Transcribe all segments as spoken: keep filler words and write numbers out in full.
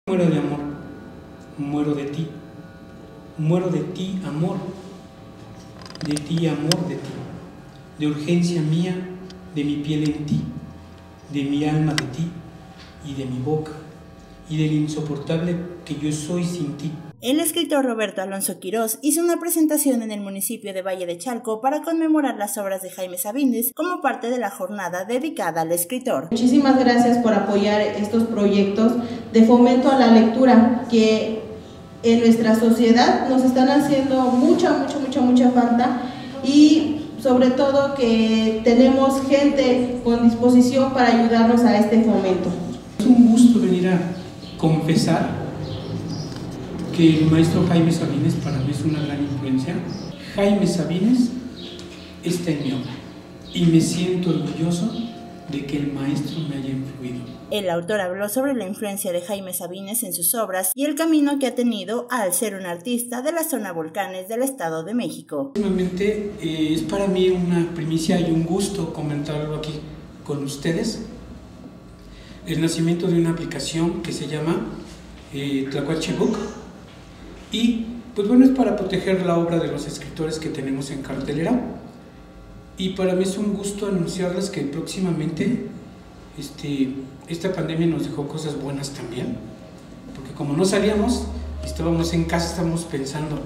Muero de amor, muero de ti, muero de ti, amor, de ti, amor, de ti, de urgencia mía, de mi piel en ti, de mi alma de ti y de mi boca, y del insoportable que yo soy sin ti. El escritor Roberto Alonso Quirós hizo una presentación en el municipio de Valle de Chalco para conmemorar las obras de Jaime Sabines como parte de la jornada dedicada al escritor. Muchísimas gracias por apoyar estos proyectos de fomento a la lectura que en nuestra sociedad nos están haciendo mucha, mucha, mucha, mucha falta, y sobre todo que tenemos gente con disposición para ayudarnos a este fomento. Es un gusto venir a confesar que el maestro Jaime Sabines para mí es una gran influencia. Jaime Sabines está en mi obra y me siento orgulloso de que el maestro me haya influido. El autor habló sobre la influencia de Jaime Sabines en sus obras y el camino que ha tenido al ser un artista de la zona Volcanes del Estado de México. Últimamente eh, es para mí una primicia y un gusto comentarlo aquí con ustedes. El nacimiento de una aplicación que se llama eh, Tlacuache Book. Y pues bueno, es para proteger la obra de los escritores que tenemos en cartelera. Y para mí es un gusto anunciarles que próximamente este, esta pandemia nos dejó cosas buenas también. Porque como no salíamos, estábamos en casa, estábamos pensando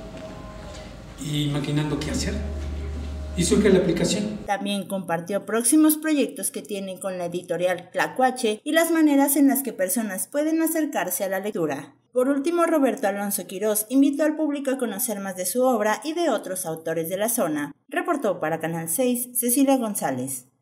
y maquinando qué hacer. Y surge la aplicación. También compartió próximos proyectos que tienen con la editorial Tlacuache y las maneras en las que personas pueden acercarse a la lectura. Por último, Roberto Alonso Quirós invitó al público a conocer más de su obra y de otros autores de la zona. Reportó para Canal seis, Cecilia González.